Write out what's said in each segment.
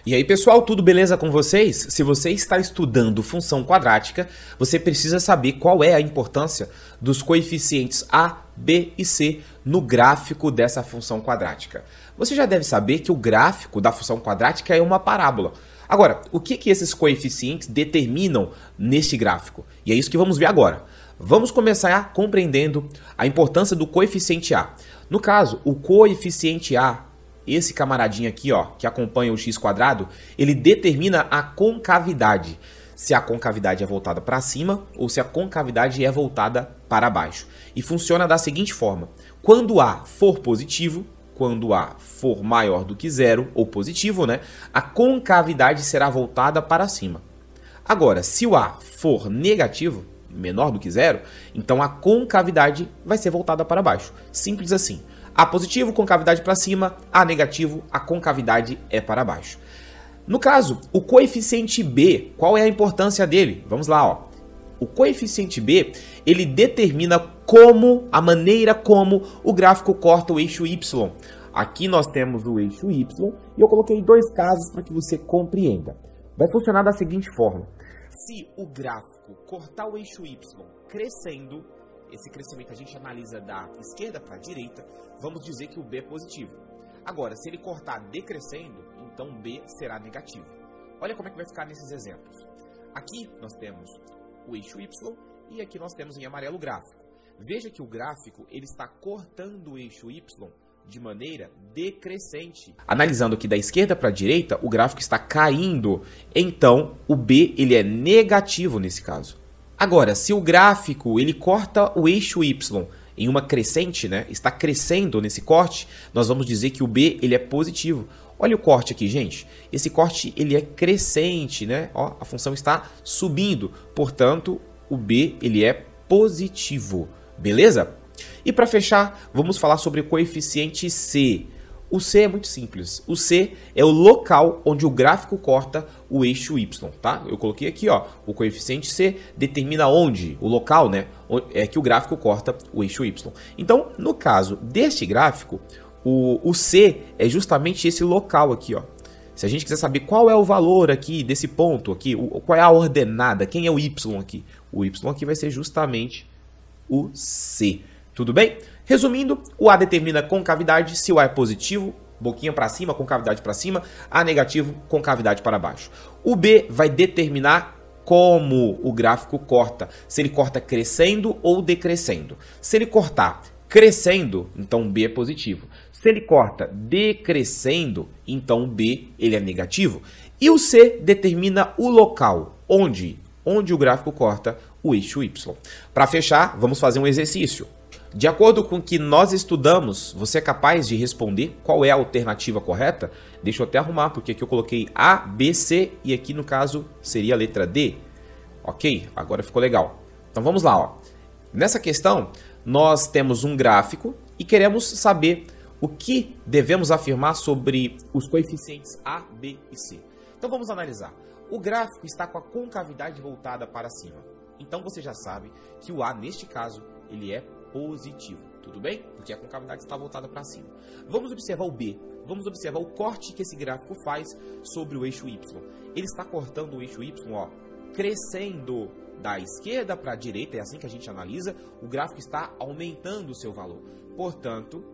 E aí, pessoal, tudo beleza com vocês? Se você está estudando função quadrática, você precisa saber qual é a importância dos coeficientes a, b e c no gráfico dessa função quadrática. Você já deve saber que o gráfico da função quadrática é uma parábola. Agora, o que esses coeficientes determinam neste gráfico? E é isso que vamos ver agora. Vamos começar compreendendo a importância do coeficiente a. No caso, o coeficiente a, esse camaradinho aqui, ó, que acompanha o x², ele determina a concavidade. Se a concavidade é voltada para cima ou se a concavidade é voltada para baixo. E funciona da seguinte forma. Quando A for positivo, quando A for maior do que zero, ou positivo, né, a concavidade será voltada para cima. Agora, se o A for negativo, menor do que zero, então a concavidade vai ser voltada para baixo. Simples assim. A positivo, concavidade para cima, A negativo, a concavidade é para baixo. No caso, o coeficiente B, qual é a importância dele? Vamos lá, ó. O coeficiente B, ele determina a maneira como o gráfico corta o eixo Y. Aqui nós temos o eixo Y e eu coloquei dois casos para que você compreenda. Vai funcionar da seguinte forma. Se o gráfico cortar o eixo Y crescendo, esse crescimento a gente analisa da esquerda para a direita, vamos dizer que o B é positivo. Agora, se ele cortar decrescendo, então B será negativo. Olha como é que vai ficar nesses exemplos. Aqui nós temos o eixo Y e aqui nós temos em amarelo o gráfico. Veja que o gráfico ele está cortando o eixo Y de maneira decrescente. Analisando aqui da esquerda para a direita, o gráfico está caindo, então o B ele é negativo nesse caso. Agora, se o gráfico ele corta o eixo Y em uma crescente, né, está crescendo nesse corte, nós vamos dizer que o B ele é positivo. Olha o corte aqui, gente. Esse corte ele é crescente, né? Ó, a função está subindo, portanto, o B ele é positivo. Beleza? E para fechar, vamos falar sobre o coeficiente C. O C é muito simples. O C é o local onde o gráfico corta o eixo Y, tá? Eu coloquei aqui, ó, o coeficiente C determina onde, o local, né, é que o gráfico corta o eixo Y. Então, no caso deste gráfico, o C é justamente esse local aqui, ó. Se a gente quiser saber qual é o valor aqui desse ponto aqui, qual é a ordenada, quem é o Y aqui? O Y aqui vai ser justamente o C. Tudo bem? Resumindo, o A determina a concavidade, se o A é positivo, boquinha para cima, concavidade para cima, A negativo, concavidade para baixo. O B vai determinar como o gráfico corta, se ele corta crescendo ou decrescendo. Se ele cortar crescendo, então B é positivo. Se ele corta decrescendo, então B ele é negativo. E o C determina o local, onde o gráfico corta o eixo Y. Para fechar, vamos fazer um exercício. De acordo com o que nós estudamos, você é capaz de responder qual é a alternativa correta? Deixa eu até arrumar, porque aqui eu coloquei A, B, C e aqui no caso seria a letra D. Ok? Agora ficou legal. Então vamos lá, ó. Nessa questão, nós temos um gráfico e queremos saber o que devemos afirmar sobre os coeficientes A, B e C. Então vamos analisar. O gráfico está com a concavidade voltada para cima. Então você já sabe que o A, neste caso, ele é positivo, tudo bem? Porque a concavidade está voltada para cima. Vamos observar o B. Vamos observar o corte que esse gráfico faz sobre o eixo Y. Ele está cortando o eixo Y, ó, crescendo da esquerda para a direita, é assim que a gente analisa, o gráfico está aumentando o seu valor. Portanto,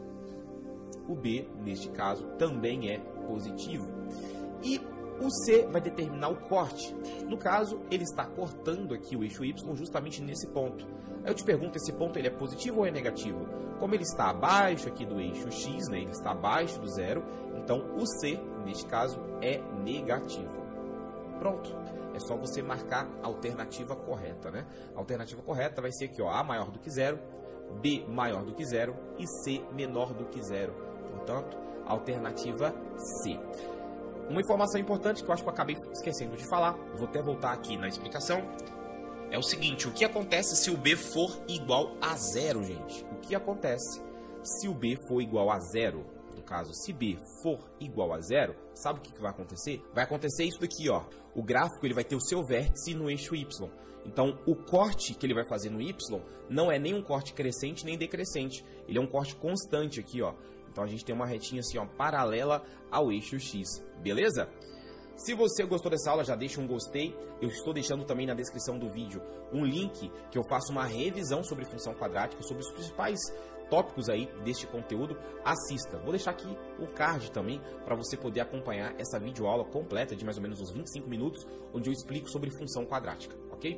o B, neste caso, também é positivo. E o C vai determinar o corte. No caso, ele está cortando aqui o eixo Y justamente nesse ponto. Aí eu te pergunto, esse ponto ele é positivo ou é negativo? Como ele está abaixo aqui do eixo X, né, ele está abaixo do zero, então o C, neste caso, é negativo. Pronto. É só você marcar a alternativa correta, né? A alternativa correta vai ser aqui, ó, A maior do que zero, B maior do que zero e C menor do que zero. Portanto, alternativa C. Uma informação importante que eu acho que eu acabei esquecendo de falar, vou até voltar aqui na explicação, é o seguinte, o que acontece se o B for igual a zero, gente? O que acontece se o B for igual a zero? No caso, se B for igual a zero, sabe o que vai acontecer? Vai acontecer isso daqui, ó. O gráfico ele vai ter o seu vértice no eixo Y. Então, o corte que ele vai fazer no Y não é nem um corte crescente nem decrescente. Ele é um corte constante aqui, ó. Então a gente tem uma retinha assim, ó, paralela ao eixo X, beleza? Se você gostou dessa aula, já deixa um gostei. Eu estou deixando também na descrição do vídeo um link que eu faço uma revisão sobre função quadrática, sobre os principais tópicos aí deste conteúdo. Assista. Vou deixar aqui o card também para você poder acompanhar essa videoaula completa de mais ou menos uns 25 minutos, onde eu explico sobre função quadrática, ok?